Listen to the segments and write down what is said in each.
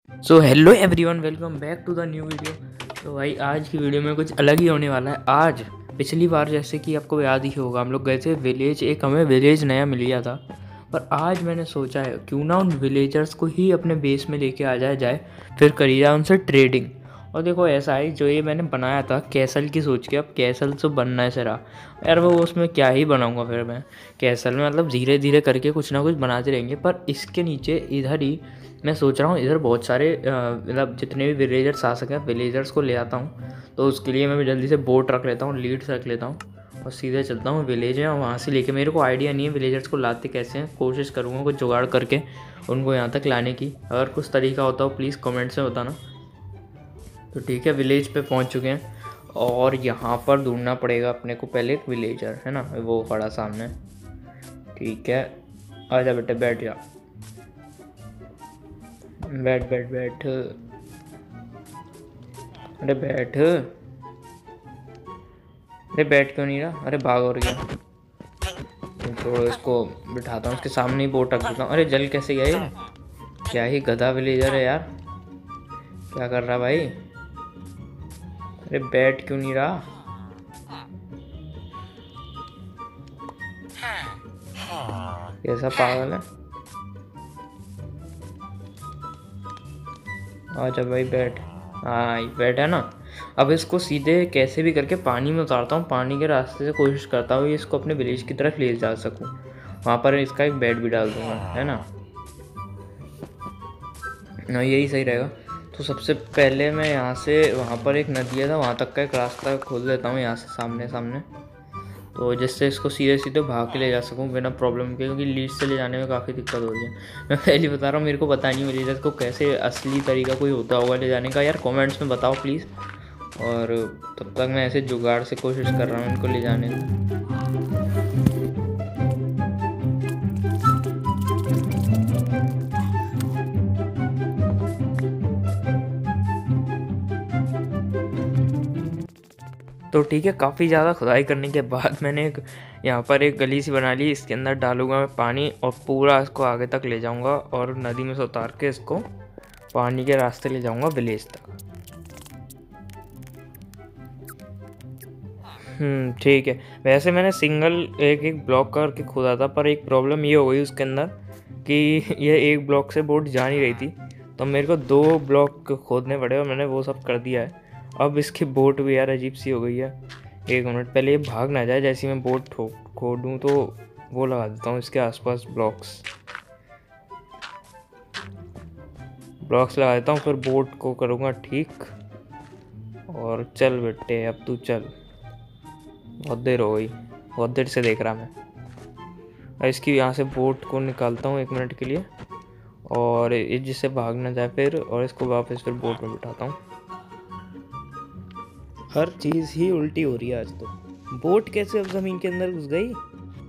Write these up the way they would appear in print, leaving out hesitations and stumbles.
So hello everyone, welcome back to the new video. तो भाई आज की वीडियो में कुछ अलग ही होने वाला है। आज पिछली बार जैसे कि आपको याद ही होगा, हम लोग गए थे विलेज, एक हमें विलेज नया मिल गया था। पर आज मैंने सोचा है क्यों ना उन विलेजर्स को ही अपने बेस में लेके आ जाए, फिर करी जाए उनसे ट्रेडिंग। और देखो ऐसा है, जो ये मैंने बनाया था कैसल की सोच के, अब कैसल तो बनना है सरा यार। वो उसमें क्या ही बनाऊंगा फिर मैं कैसल में, मतलब धीरे धीरे करके कुछ ना कुछ बनाते रहेंगे। पर इसके नीचे इधर ही मैं सोच रहा हूँ, इधर बहुत सारे मतलब जितने भी विलेजर्स आ सकें विलेजर्स को ले आता हूँ। तो उसके लिए मैं जल्दी से बोट रख लेता हूँ, लीड्स रख लेता हूँ और सीधे चलता हूँ विलेज में। और वहाँ से लेके, मेरे को आइडिया नहीं है विलेजर्स को लाते कैसे हैं, कोशिश करूँगा कुछ जुगाड़ करके उनको यहाँ तक लाने की। अगर कुछ तरीका होता हो प्लीज़ कमेंट्स में बताना। तो ठीक है, विलेज पे पहुँच चुके हैं और यहाँ पर ढूंढना पड़ेगा अपने को पहले एक विलेजर, है ना, वो खड़ा सामने। ठीक है, आजा बेटे बैठ जा, बैठ बैठ बैठ, अरे बैठ, अरे बैठ क्यों नहीं रहा, अरे भाग और गया। तो इसको बिठाता हूँ, उसके सामने ही बोट रख देता हूँ। अरे जल कैसे गया ये, क्या ही गधा विलेजर है यार, क्या कर रहा भाई। अरे बैठ क्यों नहीं रहा, कैसा पागल है। आजा भाई बैठ, हाँ बैठा ना। अब इसको सीधे कैसे भी करके पानी में उतारता हूँ, पानी के रास्ते से कोशिश करता हूँ इसको अपने विलेज की तरफ ले जा सकूँ। वहाँ पर इसका एक बेड भी डाल दूँगा, है ना, यही सही रहेगा। तो सबसे पहले मैं यहाँ से, वहाँ पर एक नदी था, वहाँ तक का एक रास्ता खोल देता हूँ यहाँ से सामने सामने, तो जिससे इसको सीधे सीधे भाग के ले जा सकूँ बिना प्रॉब्लम के, क्योंकि लीड से ले जाने में काफ़ी दिक्कत हो रही है। मैं पहले बता रहा हूँ, मेरे को पता नहीं विलेजर्स को कैसे असली तरीका कोई होता होगा ले जाने का, यार कमेंट्स में बताओ प्लीज़। और तब तक मैं ऐसे जुगाड़ से कोशिश कर रहा हूँ इनको ले जाने की। तो ठीक है, काफ़ी ज़्यादा खुदाई करने के बाद मैंने एक यहाँ पर एक गली सी बना ली, इसके अंदर डालूंगा मैं पानी और पूरा इसको आगे तक ले जाऊंगा और नदी में से उतार के इसको पानी के रास्ते ले जाऊंगा विलेज तक। ठीक है। वैसे मैंने सिंगल एक एक ब्लॉक करके खोदा था, पर एक प्रॉब्लम ये हो गई उसके अंदर कि ये एक ब्लॉक से बोट जा नहीं रही थी, तो मेरे को 2 ब्लॉक खोदने पड़े और मैंने वो सब कर दिया है। अब इसकी बोट भी यार अजीब सी हो गई है। एक मिनट, पहले ये भाग ना जाए, जैसे मैं बोट खोदूँ तो वो लगा देता हूँ इसके आसपास ब्लॉक्स लगा देता हूँ, फिर बोट को करूँगा ठीक। और चल बेटे अब तू चल, बहुत देर हो गई, बहुत देर से देख रहा मैं। अब इसकी यहाँ से बोट को निकालता हूँ 1 मिनट के लिए, और जिससे भाग ना जाए फिर, और इसको वापस फिर बोट में बिठाता हूँ। हर चीज़ ही उल्टी हो रही है आज तो। बोट कैसे अब ज़मीन के अंदर घुस गई।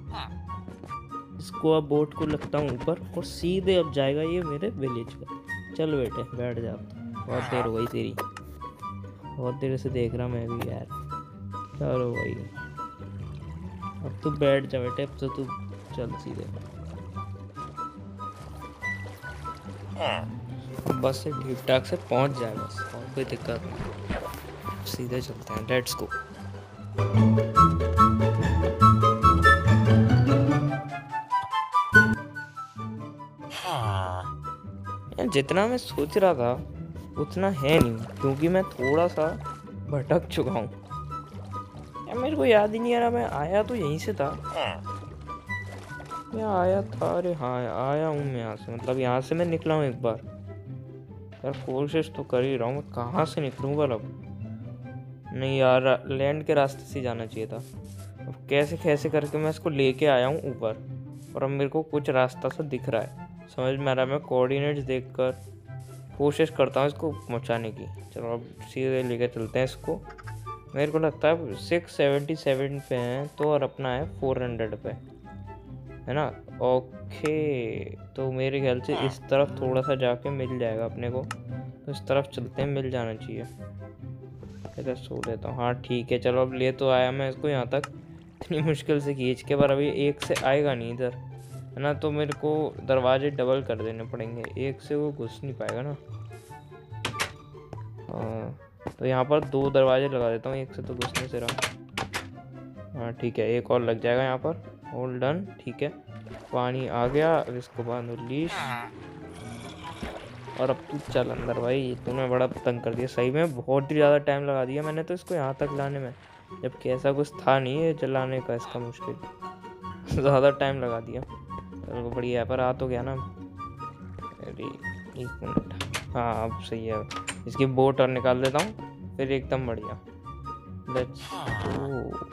इसको अब बोट को लगता हूँ ऊपर और सीधे अब जाएगा ये मेरे विलेज पर। चल बेटे बैठ जा, अब तो बहुत देर हो गई तेरी, बहुत देर से देख रहा मैं भी यार। चलो भाई अब तू बैठ जा बेटे, अब तो तू चल सीधे। अब बस से ठीक ठाक से पहुंच जाए बस, और कोई दिक्कत नहीं। सीधे चलते हैं, लेट्स गो। यार जितना मैं सोच रहा था उतना है नहीं, क्योंकि मैं थोड़ा सा भटक चुका हूँ यार। मेरे को याद ही नहीं आ रहा, मैं आया तो यहीं से था, मैं आया था, अरे हाँ आया हूँ मैं यहाँ से, मतलब यहाँ से मैं निकला हूँ एक बार यार। कोशिश तो कर ही रहा हूँ, मैं कहाँ से निकलूँगा अब। नहीं यार, लैंड के रास्ते से जाना चाहिए था। अब कैसे कैसे करके मैं इसको लेके आया हूँ ऊपर, और अब मेरे को कुछ रास्ता सा दिख रहा है, समझ में आ रहा है। मैं कोऑर्डिनेट्स देखकर कोशिश करता हूँ इसको पहुँचाने की। चलो अब सीधे लेके चलते हैं इसको। मेरे को लगता है 677 पे हैं तो, और अपना है 400 पे, है ना। ओके, तो मेरे ख्याल से इस तरफ थोड़ा सा जाके मिल जाएगा अपने को, तो इस तरफ चलते हैं, मिल जाना चाहिए। इधर सो लेता हूँ, हाँ ठीक है। चलो अब ले तो आया मैं इसको यहाँ तक, इतनी मुश्किल से खींच के, पर अभी एक से आएगा नहीं इधर, है ना। तो मेरे को दरवाजे डबल कर देने पड़ेंगे, एक से वो घुस नहीं पाएगा ना। हाँ, तो यहाँ पर 2 दरवाजे लगा देता हूँ, एक से तो घुस नहीं से रहा। हाँ ठीक है, एक और लग जाएगा यहाँ पर। ऑल डन, ठीक है। पानी आ गया, अब इसको बांधो लीश। और अब तू चल अंदर भाई, तूने बड़ा तंग कर दिया सही में, बहुत ही ज़्यादा टाइम लगा दिया मैंने तो इसको यहाँ तक लाने में, जबकि ऐसा कुछ था नहीं है चलाने का इसका मुश्किल। ज़्यादा टाइम लगा दिया। चलो बढ़िया है, पर आ तो गया ना। अरे 1 मिनट, हाँ अब सही है। इसकी बोट और निकाल देता हूँ, फिर एकदम बढ़िया। Let's go.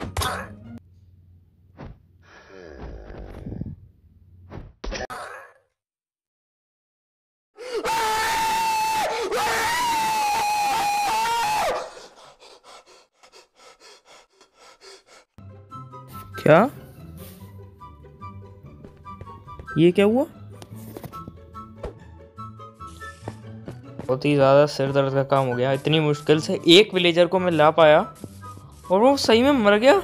क्या ये क्या हुआ? बहुत ही ज़्यादा सिर दर्द का काम हो गया। इतनी मुश्किल से एक विलेजर को मैं ला पाया और वो सही में मर गया।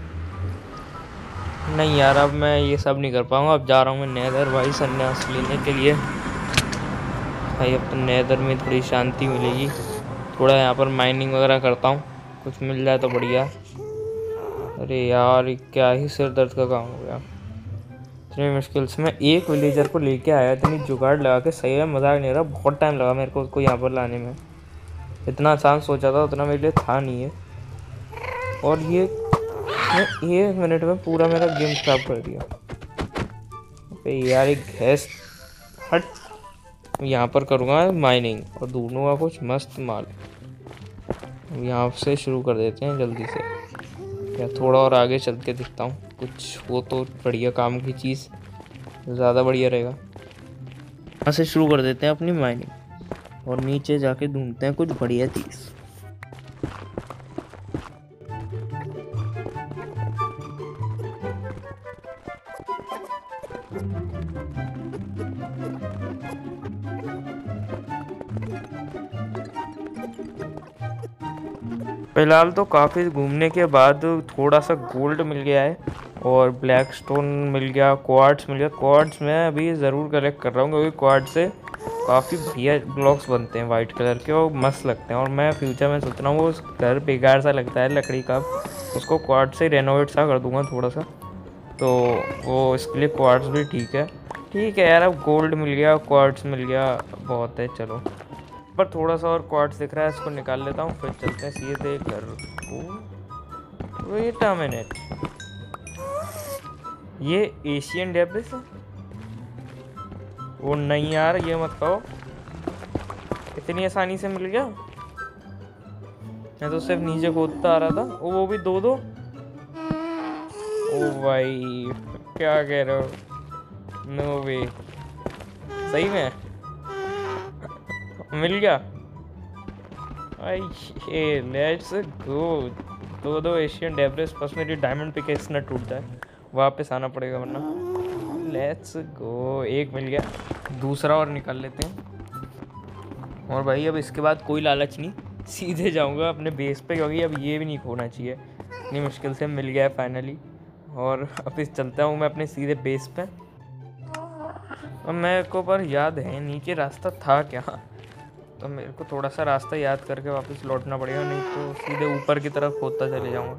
नहीं यार, अब मैं ये सब नहीं कर पाऊंगा। अब जा रहा हूँ मैं नेदर भाई संन्यास लेने के लिए। भाई अब तो नेदर में थोड़ी शांति मिलेगी। थोड़ा यहाँ पर माइनिंग वगैरह करता हूँ, कुछ मिल जाए तो बढ़िया। अरे यार ये क्या ही सिर दर्द का काम हो गया। इतनी मुश्किल से मैं एक विलेजर को लेके आया, इतनी जुगाड़ लगा के, सही है मजाक नहीं रहा, बहुत टाइम लगा मेरे को उसको यहाँ पर लाने में। इतना आसान सोचा था उतना मेरे लिए था नहीं है। और ये 1 मिनट में पूरा मेरा गेम खराब कर दिया। अबे यार एक गैस हट। यहाँ पर करूँगा माइनिंग और ढूंढूंगा कुछ मस्त माल। यहाँ से शुरू कर देते हैं जल्दी से, या थोड़ा और आगे चल के दिखता हूँ कुछ हो तो बढ़िया काम की चीज़, ज़्यादा बढ़िया रहेगा। यहाँ से शुरू कर देते हैं अपनी माइनिंग और नीचे जाके ढूंढते हैं कुछ बढ़िया चीज़। फिलहाल तो काफ़ी घूमने के बाद थोड़ा सा गोल्ड मिल गया है और ब्लैक स्टोन मिल गया, क्वार्ट्स मिल गया। क्वार्ट्स मैं अभी ज़रूर कलेक्ट कर रहा हूँ क्योंकि क्वार्ट्स से काफ़ी बढ़िया ब्लॉक्स बनते हैं वाइट कलर के और मस्त लगते हैं। और मैं फ्यूचर में सोच रहा हूँ, वो घर बेकार सा लगता है लकड़ी का, उसको क्वार्ट्स से रेनोवेट सा कर दूँगा थोड़ा सा, तो वो इसके लिए क्वार्ट्स भी ठीक है। ठीक है यार, अब गोल्ड मिल गया, क्वार्ट्स मिल गया, बहुत है। चलो पर थोड़ा सा और क्वार्ट्स दिख रहा है, इसको निकाल लेता हूँ, फिर चलते हैं सीधे घर को। वेट अ मिनट, ये एशियन डेब्रिस है? वो नहीं यार, ये मत कहो, इतनी आसानी से मिल गया। मैं तो सिर्फ नीचे खोदता आ रहा था, वो भी 2-2। ओ भाई क्या कह रहे हो, नो वे, सही में मिल गया। Let's go. 2-2 एशियन डेब्रिस, बस मेरी डायमंड पिकेक्स न टूट जाए, वापस आना पड़ेगा वरना। लेट्स गो, एक मिल गया, दूसरा और निकाल लेते हैं। और भाई अब इसके बाद कोई लालच नहीं, सीधे जाऊंगा अपने बेस पे, क्योंकि अब ये भी नहीं खोना चाहिए। इतनी मुश्किल से मिल गया है फाइनली, और अब इस चलता हूँ मैं अपने सीधे बेस पे। अब मेरे को पर याद है नीचे रास्ता था क्या, तो मेरे को थोड़ा सा रास्ता याद करके वापस लौटना पड़ेगा, नहीं तो सीधे ऊपर की तरफ खोदता चले जाऊंगा।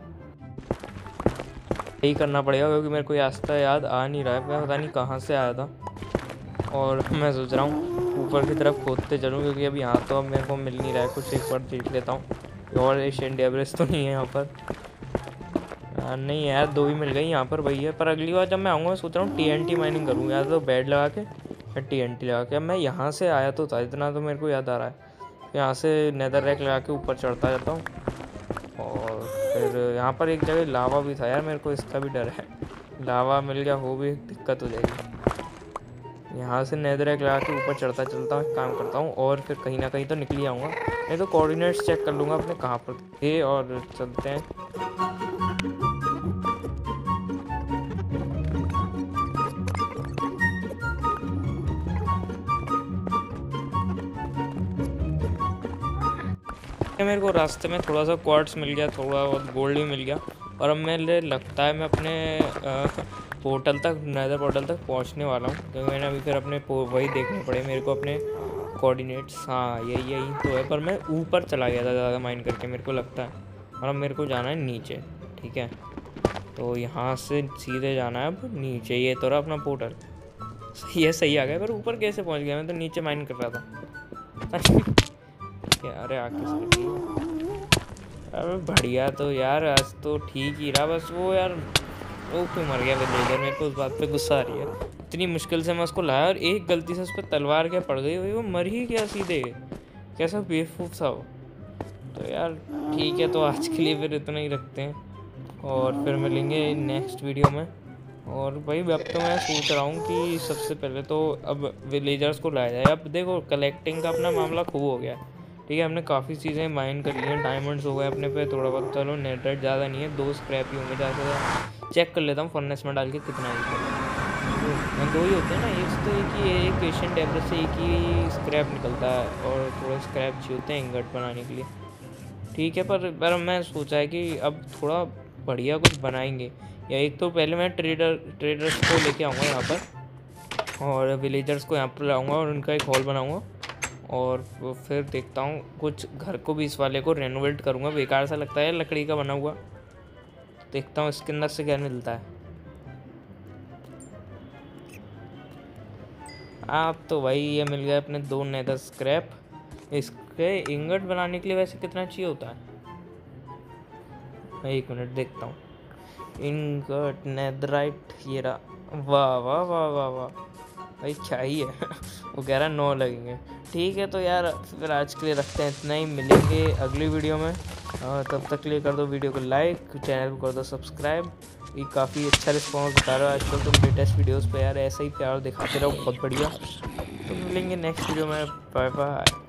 यही करना पड़ेगा क्योंकि मेरे को रास्ता याद आ नहीं रहा है, मैं पता नहीं कहाँ से आया था। और मैं सोच रहा हूँ ऊपर की तरफ खोदते चलूँ, क्योंकि अब यहाँ तो अब मेरे को मिल नहीं रहा है कुछ। एक बार देख लेता हूँ और एशियन डेब्रिस तो नहीं है यहाँ पर। नहीं यार, 2 ही मिल गई यहाँ पर भैया। पर अगली बार जब मैं आऊँगा मैं सोच रहा हूँ TNT माइनिंग करूँगा, या तो बेड लगा के या TNT लगा के। अब मैं यहाँ से आया तो था, इतना तो मेरे को याद आ रहा है। यहाँ से नेदर रैक लगा के ऊपर चढ़ता जाता हूँ, और फिर यहाँ पर एक जगह लावा भी था यार, मेरे को इसका भी डर है, लावा मिल गया हो भी दिक्कत हो जाएगी। यहाँ से नेदर रैक लगा के ऊपर चढ़ता चलता हूँ, काम करता हूँ, और फिर कहीं ना कहीं तो निकल ही आऊँगा। नहीं तो कोऑर्डिनेट्स चेक कर लूँगा अपने कहाँ पर थे, और चलते हैं। मेरे को रास्ते में थोड़ा सा क्वार्ट्स मिल गया, थोड़ा बहुत गोल्ड भी मिल गया, और अब मेरे लगता है मैं अपने पोर्टल तक, नेदर पोर्टल तक पहुंचने वाला हूं, क्योंकि मैंने अभी फिर अपने वही देखने पड़े मेरे को, अपने कोऑर्डिनेट्स, हाँ यही तो है, पर मैं ऊपर चला गया था ज़्यादा माइन करके मेरे को लगता है। और अब मेरे को जाना है नीचे, ठीक है। तो यहाँ से सीधे जाना है अब नीचे। ये तो रहा अपना पोर्टल, सही है, सही आ गया। पर ऊपर कैसे पहुँच गया? मैं तो नीचे माइन कर रहा था। क्या, अरे आके अरे बढ़िया। तो यार आज तो ठीक ही रहा, बस वो यार वो क्यों मर गया विलेजर, मेरे को उस बात पे गुस्सा आ रही है। इतनी मुश्किल से मैं उसको लाया और एक गलती से उस पर तलवार क्या पड़ गई, वो मर ही गया सीधे। कैसा बेवकूफ़ था वो। तो यार ठीक है, तो आज के लिए फिर इतना ही रखते हैं और फिर मिलेंगे नेक्स्ट वीडियो में। और भाई अब तो मैं सोच रहा हूँ कि सबसे पहले तो अब विलेजर्स को लाया जाए। अब देखो कलेक्टिंग का अपना मामला खूब हो गया, ठीक है। हमने काफ़ी चीज़ें माइन कर ली हैं, डायमंड्स हो गए अपने पे थोड़ा बहुत। चलो नेटरेट ज़्यादा नहीं है, 2 स्क्रैप ही होंगे ज़्यादा। चेक कर लेता हूँ फर्नेस में डाल के कितना है। 2 ही होते हैं ना, एक एशियन डेब्रिज से एक ही स्क्रैप निकलता है और थोड़े स्क्रैप चाहिए होते हैं इंगट बनाने के लिए, ठीक है। पर मैं सोचा है कि अब थोड़ा बढ़िया कुछ बनाएंगे। या एक तो पहले मैं ट्रेडर्स को लेके आऊँगा यहाँ पर और विलेजर्स को यहाँ पर लाऊंगा और उनका एक हॉल बनाऊंगा। और फिर देखता हूँ कुछ घर को भी इस वाले को रेनोवेट करूँगा, बेकार सा लगता है लकड़ी का बना हुआ। देखता हूँ इसके अंदर से क्या मिलता है। आप तो भाई ये मिल गया अपने 2 नेदर स्क्रैप। इसके इंगट बनाने के लिए वैसे कितना चाहिए होता है? 1 मिनट देखता हूँ। इंगट नेदराइट, ये रहा। वाह वाह वाह वाह वाह भाई, क्या ही है। वो कह रहा 9 लगेंगे, ठीक है। तो यार फिर आज के लिए रखते हैं इतना ही, मिलेंगे अगली वीडियो में। तब तक के लिए कर दो वीडियो को लाइक, चैनल को कर दो सब्सक्राइब। ये काफ़ी अच्छा रिस्पॉन्स बता रहा हो आजकल तुम लेटेस्ट वीडियोस पे यार, ऐसा ही प्यार दिखाते रहो, बहुत बढ़िया। तो मिलेंगे नेक्स्ट वीडियो में, बाय बाय।